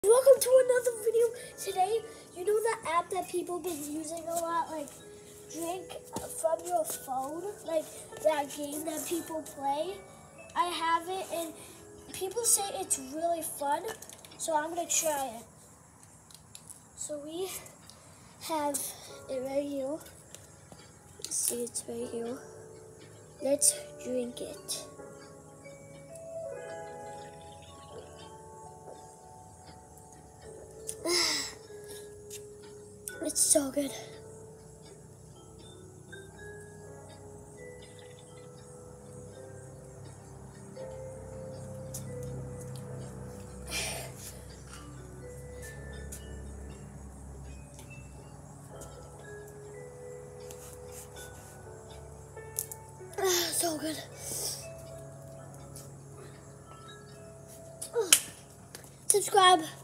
Welcome to another video. Today, you know the app that people been using a lot, like drink from your phone, like that game that people play? I have it and people say it's really fun, so I'm gonna try it. So we have it right here. Let's see, it's right here. Let's drink it. It's so good. So good. Subscribe.